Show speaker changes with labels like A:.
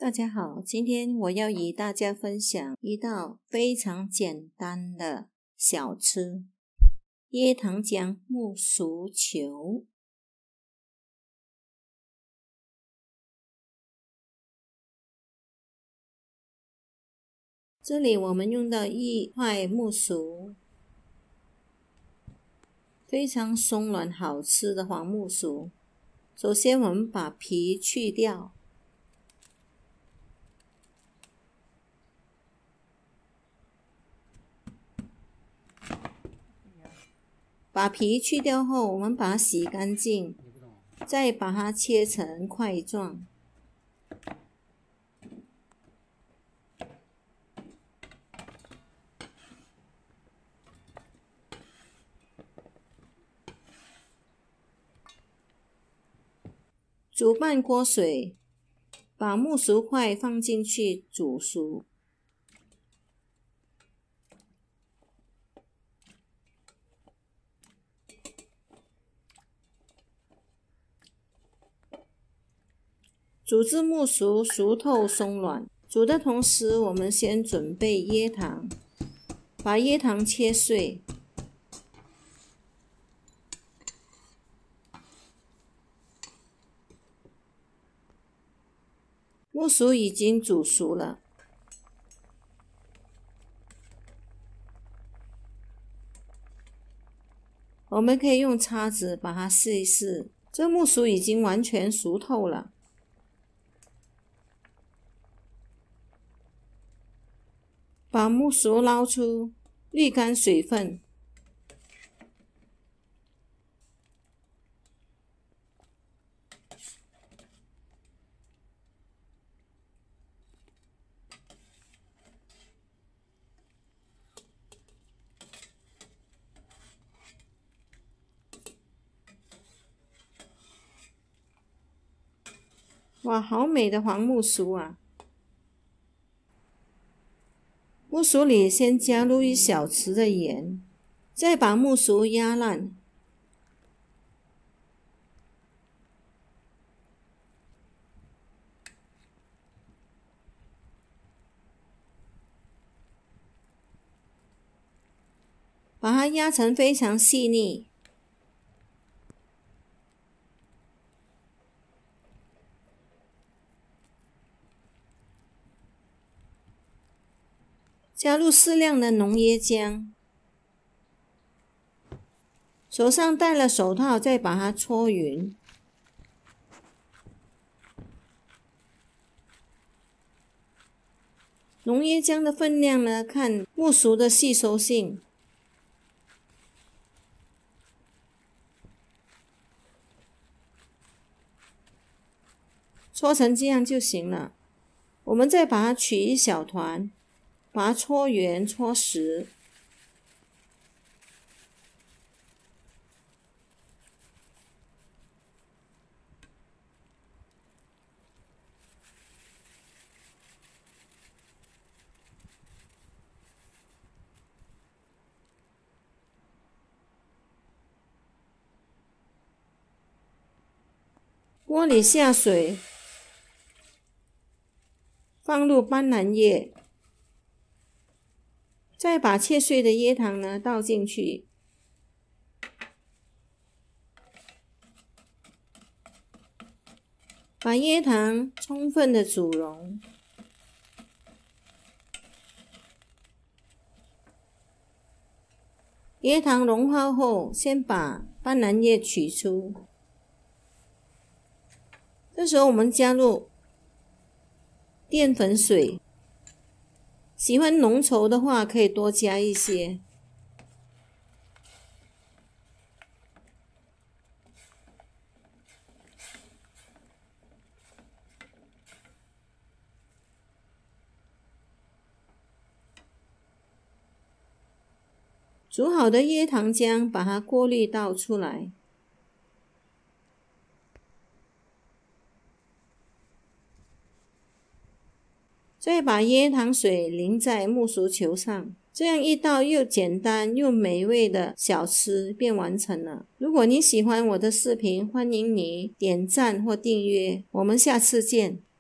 A: 大家好，今天我要与大家分享一道非常简单的小吃——椰糖浆木薯球。这里我们用到1块木薯，非常松软好吃的黄木薯。首先我们把皮去掉，把皮去掉后，我们把它洗干净，再把它切成块状。煮半锅水，把木薯块放进去煮熟。煮至木薯熟透松软，煮的同时，我们先准备椰糖，把椰糖切碎。木薯已经煮熟了，我们可以用叉子把它试一试，这木薯已经完全熟透了。把木薯捞出，沥干水分。哇，好美的黄木薯啊！木薯里先加入1小匙的盐，再把木薯压烂。把它压成非常细腻。加入适量的浓椰浆，手上戴了手套，再把它搓匀。浓椰浆的分量呢，看木薯的吸收性。搓成这样就行了。我们再把它取一小团，把它搓圆搓实。锅里下水，放入斑斓叶。再把切碎的椰糖呢倒进去，把椰糖充分的煮溶。椰糖融化后，先把斑斓叶取出。这时候我们加入淀粉水。喜欢浓稠的话，可以多加一些。煮好的椰糖浆，把它过滤倒出来。再把椰糖水淋在木薯球上，这样一道又简单又美味的小吃便完成了。如果你喜欢我的视频，欢迎你点赞或订阅。我们下次见。